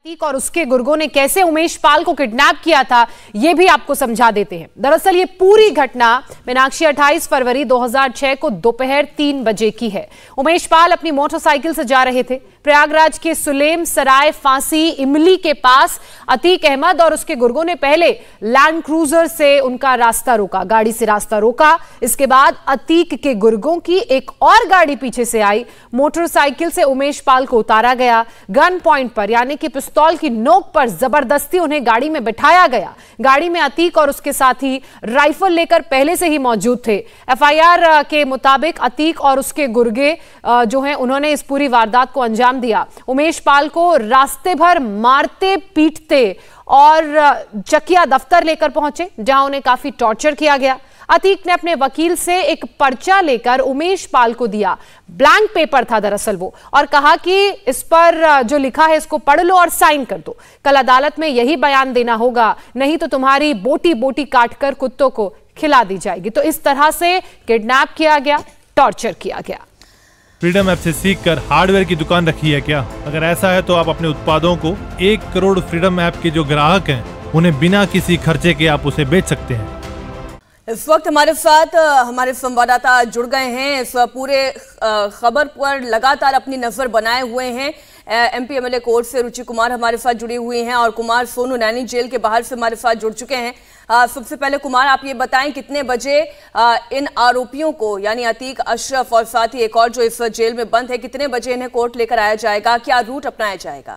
अतीक और उसके गुर्गों ने कैसे उमेश पाल को किडनैप किया था, यह भी आपको समझा देते हैं। दरअसल ये पूरी घटना मीनाक्षी 28 फरवरी 2006 को दोपहर 3 बजे की है। उमेश पाल अपनी मोटरसाइकिल से जा रहे थे। प्रयागराज के सुलेम सराय फांसी इमली के पास अतीक अहमद और उसके गुर्गों ने पहले लैंड क्रूजर से उनका रास्ता रोका, गाड़ी से रास्ता रोका। इसके बाद अतीक के गुर्गों की एक और गाड़ी पीछे से आई। मोटरसाइकिल से उमेश पाल को उतारा गया। गन पॉइंट पर यानी कि पिस्तौल की नोक पर जबरदस्ती उन्हें गाड़ी में बिठाया गया। गाड़ी में अतीक और उसके साथी राइफल लेकर पहले से ही मौजूद थे। एफआईआर के मुताबिक अतीक और उसके गुर्गे जो हैं उन्होंने इस पूरी वारदात को अंजाम दिया। उमेश पाल को रास्ते भर मारते पीटते और चकिया दफ्तर लेकर पहुंचे, जहां उन्हें काफी टॉर्चर किया गया। अतीक ने अपने वकील से एक पर्चा लेकर उमेश पाल को दिया। ब्लैंक पेपर था दरअसल वो, और कहा कि इस पर जो लिखा है इसको पढ़ लो और साइन कर दो। कल अदालत में यही बयान देना होगा, नहीं तो तुम्हारी बोटी बोटी काटकर कुत्तों को खिला दी जाएगी। तो इस तरह से किडनैप किया गया, टॉर्चर किया गया। फ्रीडम ऐप से सीखकर हार्डवेयर की दुकान रखी है क्या? अगर ऐसा है तो आप अपने उत्पादों को 1 करोड़ फ्रीडम ऐप के जो ग्राहक हैं उन्हें बिना किसी खर्चे के आप उसे बेच सकते हैं। इस वक्त हमारे साथ हमारे संवाददाता जुड़ गए हैं। इस पूरे खबर पर लगातार अपनी नजर बनाए हुए हैं एमपी एमएलए कोर्ट से रुचि कुमार हमारे साथ जुड़ी हुई हैं, और कुमार सोनू नैनी जेल के बाहर से हमारे साथ जुड़ चुके हैं। सबसे पहले कुमार, आप ये बताएं कितने बजे इन आरोपियों को यानी अतीक, अशरफ और साथ ही एक और जो इस जेल में बंद है, कितने बजे इन्हें कोर्ट लेकर आया जाएगा? क्या रूट अपनाया जाएगा?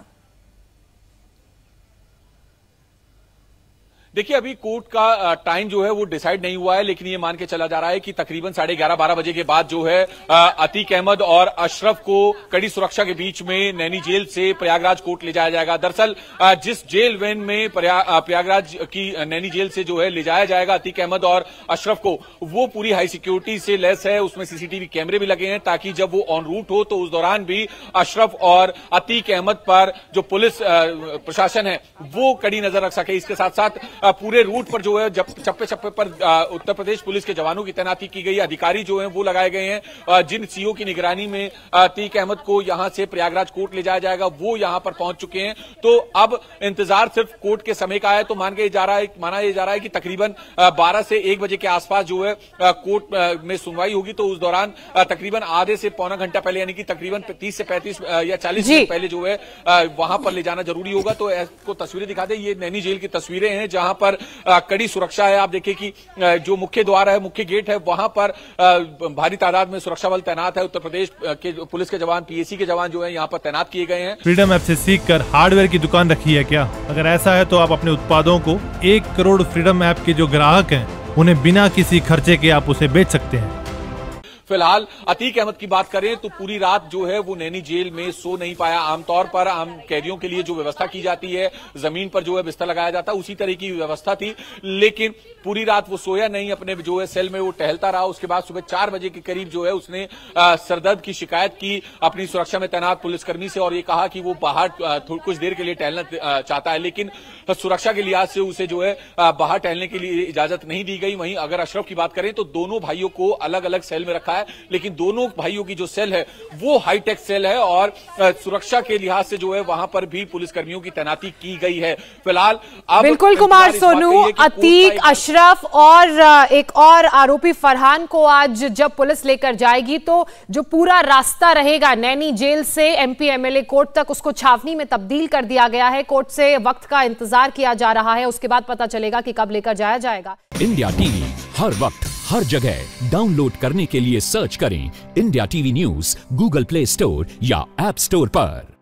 देखिए, अभी कोर्ट का टाइम जो है वो डिसाइड नहीं हुआ है, लेकिन ये मान के चला जा रहा है कि तकरीबन 11:30-12 बजे के बाद जो है अतीक अहमद और अशरफ को कड़ी सुरक्षा के बीच में नैनी जेल से प्रयागराज कोर्ट ले जाया जाएगा। दरअसल जिस जेल वैन में प्रयागराज की नैनी जेल से जो है ले जाया जाएगा अतीक अहमद और अशरफ को, वो पूरी हाई सिक्योरिटी से लैस है। उसमें सीसीटीवी कैमरे भी लगे हैं ताकि जब वो ऑन रूट हो तो उस दौरान भी अशरफ और अतीक अहमद पर जो पुलिस प्रशासन है वो कड़ी नजर रख सके। इसके साथ साथ पूरे रूट पर जो है जब चप्पे चप्पे पर उत्तर प्रदेश पुलिस के जवानों की तैनाती की गई, अधिकारी जो हैं वो लगाए गए हैं। जिन सीओ की निगरानी में अतीक अहमद को यहां से प्रयागराज कोर्ट ले जाया जाएगा वो यहां पर पहुंच चुके हैं। तो अब इंतजार सिर्फ कोर्ट के समय का है। तो माना ये जा रहा है कि तकरीबन 12 से 1 बजे के आसपास जो है कोर्ट में सुनवाई होगी। तो उस दौरान तकरीबन आधे से पौना घंटा पहले यानी कि तकरीबन 30 से 35 या 40 मिनट पहले जो है वहां पर ले जाना जरूरी होगा। तो आपको तस्वीरें दिखा दें, ये नैनी जेल की तस्वीरें हैं जहां पर कड़ी सुरक्षा है। आप देखिए कि जो मुख्य द्वार है, मुख्य गेट है, वहां पर भारी तादाद में सुरक्षा बल तैनात है। उत्तर प्रदेश के पुलिस के जवान, पीएसी के जवान जो है यहाँ पर तैनात किए गए हैं। फ्रीडम ऐप से सीखकर हार्डवेयर की दुकान रखी है क्या? अगर ऐसा है तो आप अपने उत्पादों को 1 करोड़ फ्रीडम ऐप के जो ग्राहक हैं उन्हें बिना किसी खर्चे के आप उसे बेच सकते हैं। फिलहाल अतीक अहमद की बात करें तो पूरी रात जो है वो नैनी जेल में सो नहीं पाया। आमतौर पर आम कैदियों के लिए जो व्यवस्था की जाती है, जमीन पर जो है बिस्तर लगाया जाता है, उसी तरह की व्यवस्था थी, लेकिन पूरी रात वो सोया नहीं। अपने जो है सेल में वो टहलता रहा। उसके बाद सुबह 4 बजे के करीब जो है उसने सरदर्द की शिकायत की अपनी सुरक्षा में तैनात पुलिसकर्मी से, और ये कहा कि वो बाहर कुछ देर के लिए टहलना चाहता है, लेकिन सुरक्षा के लिहाज से उसे जो है बाहर टहलने के लिए इजाजत नहीं दी गई। वहीं अगर अशरफ की बात करें तो दोनों भाइयों को अलग अलग सेल में रखा है, लेकिन दोनों भाइयों की जो सेल है वो हाईटेक सेल है, और सुरक्षा के लिहाज से जो है वहां पर भी पुलिसकर्मियों की तैनाती की गई है। फिलहाल बिल्कुल कुमार सोनू, अतीक, अशरफ और एक और आरोपी फरहान को आज जब पुलिस लेकर जाएगी तो जो पूरा रास्ता रहेगा नैनी जेल से एमपी एमएलए कोर्ट तक, उसको छावनी में तब्दील कर दिया गया है। कोर्ट से वक्त का इंतजार किया जा रहा है, उसके बाद पता चलेगा कि कब लेकर जाया जाएगा। इंडिया टीवी हर वक्त हर जगह डाउनलोड करने के लिए सर्च करें India TV news Google Play Store या ऐप स्टोर पर।